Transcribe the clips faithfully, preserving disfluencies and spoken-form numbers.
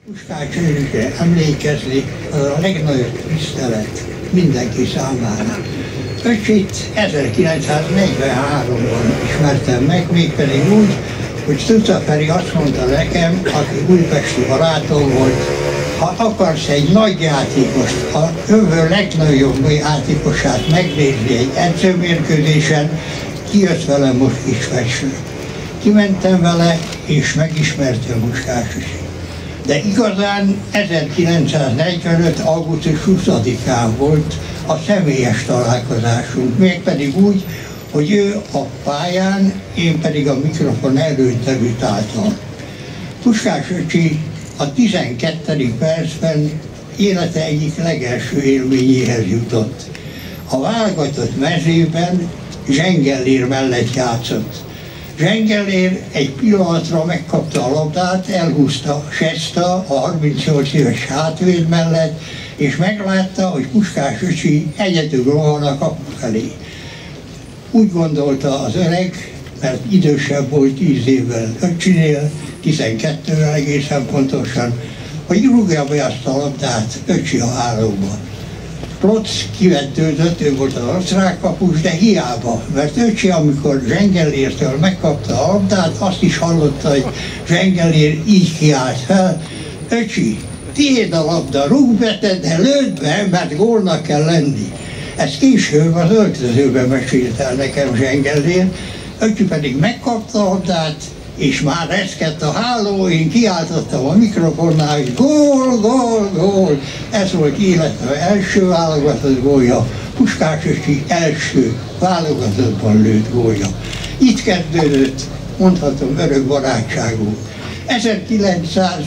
Puskás Őrükre emlékezni a legnagyobb tisztelet mindenki számára. Öcsét ezerkilencszáznegyvenháromban ismertem meg, mégpedig úgy, hogy Stuca Feri azt mondta nekem, aki újpesti barátom volt, ha akarsz egy nagy játékost, a jövő legnagyobb játékosát megnézni egy edzőmérkőzésen, kijössz vele most Kispestre. Kimentem vele, és megismertem Puskás Öcsit. De igazán ezerkilencszáznegyvenöt. augusztus huszadikán volt a személyes találkozásunk, mégpedig úgy, hogy ő a pályán, én pedig a mikrofon előtt debütáltam. Puskás Öcsi a tizenkettedik percben élete egyik legelső élményéhez jutott. A válogatott mezőben Zsengellér mellett játszott. Zsengellér egy pillanatra megkapta a labdát, elhúzta Sesta a harmincnyolc éves hátvéd mellett, és meglátta, hogy Puskás Öcsi egyedül rohan a kapu felé. Úgy gondolta az öreg, mert idősebb volt tíz évvel Öcsinél, tizenkettővel egészen pontosan, hogy rúgja be azt a labdát Öcsi a hálóba. Klotz kivetődött, ő volt az osztrák kapus, de hiába, mert Öcsi, amikor Zsengellértől megkapta a labdát, azt is hallotta, hogy Zsengellér így kiállt fel: Öcsi, tiéd a labda, rúgd be, de lőd be, mert gólnak kell lenni. Ez később az öltözőben mesélt el nekem Zsengellér, Öcsi pedig megkapta a labdát, és már reszkedt a háló, én kiáltottam a mikrofonnál, hogy gól, gól, gól. Ez volt élete első válogatott gólja, Puskás Öcsi első válogatottban lőtt gólja. Itt kezdődött, mondhatom, örök barátságú. ezerkilencszáz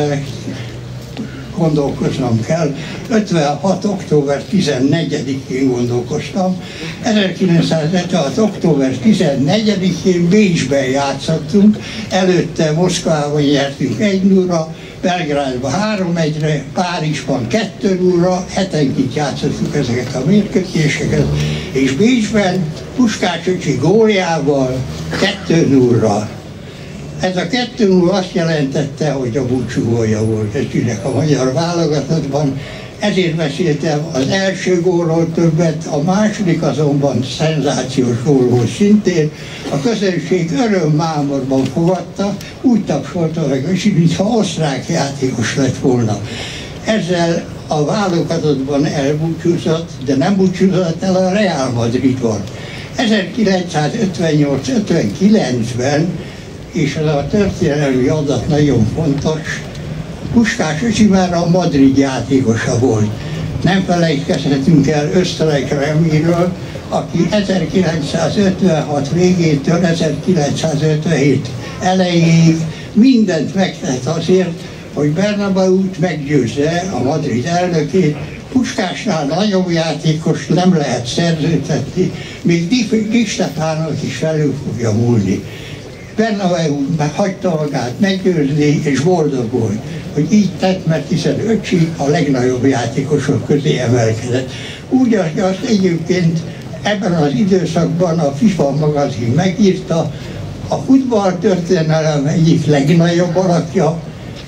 gondolkoznom kell, ötvenhat. október tizennegyedikén gondolkoztam. ezerkilencszázötvenhat. október tizennegyedikén Bécsben játszottunk, előtte Moszkvában nyertünk egy nullra, Belgrádban három egyre, Párizsban kettő nullra, hetenként játszottuk ezeket a mérkőzéseket, és Bécsben Puskás Öcsi góljával kettő nullra. Ez a kettő null azt jelentette, hogy a búcsú gólja volt Öcsinek a magyar válogatottban, ezért beszéltem az első gólról többet, a második azonban szenzációs gól volt szintén. A közönség örömmámorban fogadta, úgy tapsolta meg Öcsi, mintha osztrák játékos lett volna. Ezzel a válogatottban elbúcsúzott, de nem búcsúzott el a Real Madridban. ezerkilencszázötvennyolc ötvenkilencben, és ez a történelmi adat nagyon fontos, Puskás Öcsi már a Madrid játékosa volt. Nem felejtkezhetünk el Öszterek Remiről, aki ezerkilencszázötvenhat végétől ezerkilencszázötvenhét elejéig mindent megtett azért, hogy Bernabéut meggyőzze a Madrid elnökét. Puskásnál nagyobb játékos nem lehet szerződtetni, még Di Stefánot is felül fogja múlni. Bernabéu hagyta magát meggyőzni, és boldog volt, hogy így tett, mert hiszen Öcsi a legnagyobb játékosok közé emelkedett. Úgy, hogy azt egyébként ebben az időszakban a FIFA magazin megírta, a futballtörténelem egyik legnagyobb alakja,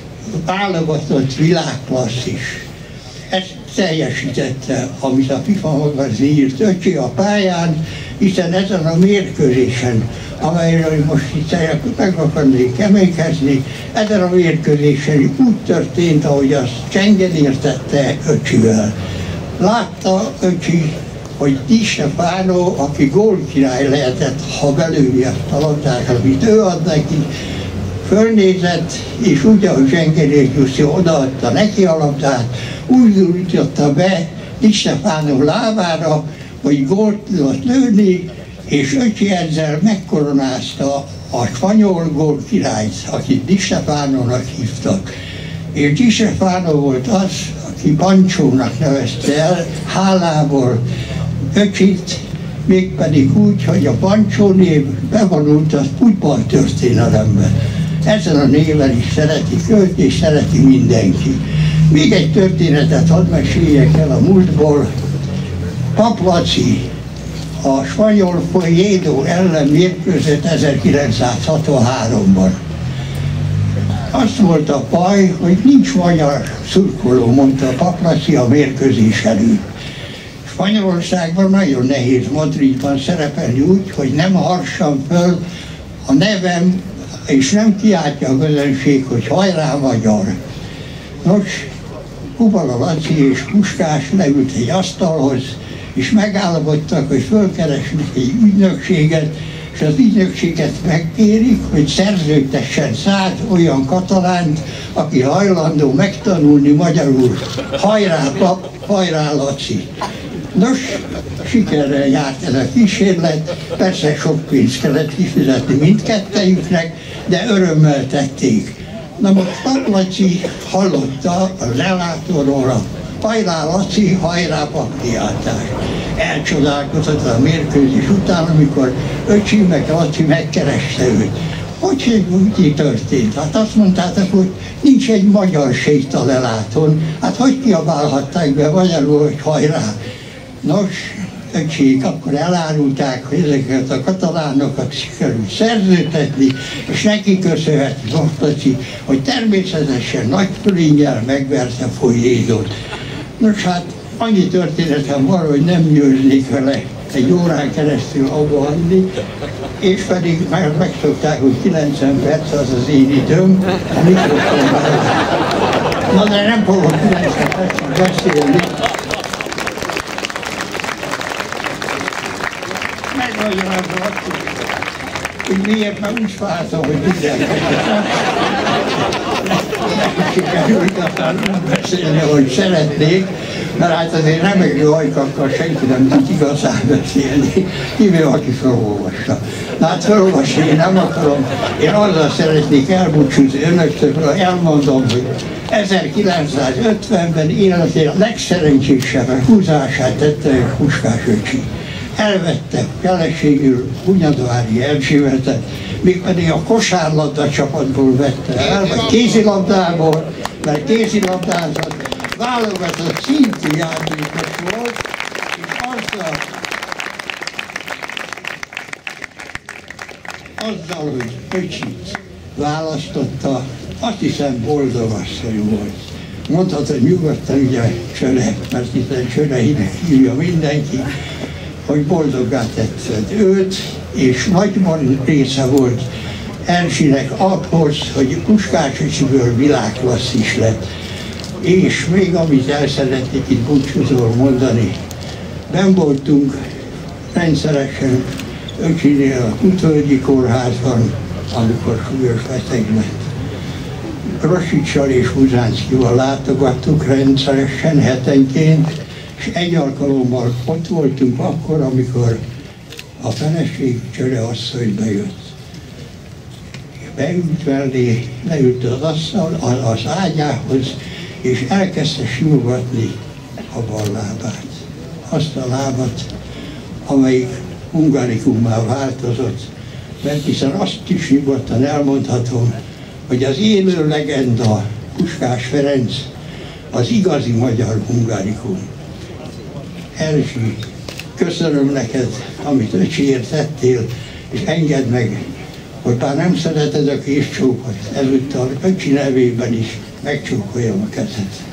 válogatott világklasszis. Ezt teljesítette, amit a FIFA magazin írt Öcsi a pályán, hiszen ezen a mérkőzésen, amelyről most itt meg akarnék emlékezni, ezen a mérkőzésen úgy történt, ahogy azt Zsengellér tette Öcsivel. Látta Öcsi, hogy Di Stefano, aki gólkirály lehetett, ha belőli azt a labdát, amit ő ad neki, fölnézett, és úgy, ahogy Zsengellér Jussi odaadta neki a labdát, úgy jutotta be Di Stefano lábára, hogy gólt tudott lőni, és Öcsi ezzel megkoronázta a spanyol gólkirályt, akit Di Stefánónak hívtak. És Di Stefano volt az, aki Pancsónak nevezte el hálából Öcsit, mégpedig úgy, hogy a Pancsó név bevonult a futballtörténelembe. Ezen a néven is szeretik őt, és szereti mindenki. Még egy történetet hadd meséljek el a múltból. Pap Laci a spanyol Polledo ellen mérkőzött ezerkilencszázhatvanháromban. azt volt a baj, hogy nincs magyar szurkoló, mondta a Paplaci a mérkőzés előtt. Spanyolországban nagyon nehéz Madridban szerepelni úgy, hogy nem harsam föl a nevem, és nem kiáltja a közönség, hogy hajrá magyar. Nos, Kubala Laci és Puskás leült egy asztalhoz, és megállapodtak, hogy fölkeresnek egy ügynökséget, és az ügynökséget megkérik, hogy szerződtessen száz olyan katalánt, aki hajlandó megtanulni magyarul. Hajrá pap, hajrá Laci! Nos, sikerrel járt ez a kísérlet, persze sok pénzt kellett kifizetni mindkettejüknek, de örömmel tették. Na most Pap Laci hallotta a lelátóról a hajrá Laci, hajrá pap kiáltás. Elcsodálkozott a mérkőzés után, amikor öcsi meg Laci megkereste őt. Hogy úgy történt? Hát azt mondtátok, hogy nincs egy magyar séta lelátón. Hát hogy kiabálhatták be magyarul, hogy hajrá? Nos, öcsék akkor elárulták, hogy ezeket a katalánokat sikerült szerződtetni, és neki köszönheti Laci, hogy természetesen nagy fölénnyel megverte Folyédot. Nos hát, annyi történetem van, hogy nem győznék vele egy órán keresztül abba adni, és pedig már megszokták, hogy kilencven perc az az én időm, a mikrofonban. Na de nem fogok kilencven percig beszélni. Megmagyarázom, hogy miért már úgy vártam, hogy mindenket nem sikerült aztán úgy beszélni, hogy szeretnék, mert hát azért remegő ajkakkal senki nem tud igazán beszélni, kivéve aki felolvassa. Na hát felolvasni én nem akarom, én azzal szeretnék elbúcsúzni önöktől, elmondom, hogy ezerkilencszázötvenben életén a legszerencsésebb húzását tette Puskás öcsi. Elvette feleségül Hunyadvári Erzsébetet, mégpedig a kosárlabda csapatból vette el, vagy kézilabdából, mert kézilabdázott, válogatott szintű játékos volt, és azzal, azzal, hogy öcsit választotta, azt hiszem boldog asszony volt. Mondhatod nyugodtan ugye Csöre, mert hiszen Csöre hívja mindenki, hogy boldoggá tetszett őt, és nagyban része volt Erzsinek ahhoz, hogy Puskás öcsiből világklasszis lett. És még amit el szeretnék itt búcsúzóul mondani, benn voltunk rendszeresen öcsinél a Kutvölgyi kórházban, amikor súlyos beteg lett. Rosicsal és Huzánszkival látogattuk rendszeresen, hetenként, és egy alkalommal ott voltunk akkor, amikor a feleség Csöre asszony bejött. Beült mellé, leült az asztal, az ágyához, és elkezdte simogatni a bal lábát. Azt a lábat, amelyik hungarikummá változott, mert hiszen azt is nyugodtan elmondhatom, hogy az élő legenda Puskás Ferenc az igazi magyar hungarikum. Erzsi, köszönöm neked, amit öcsiért tettél, és engedd meg, hogy bár nem szereted a késcsókot, ezúttal öcsi nevében is megcsókoljam a kezed.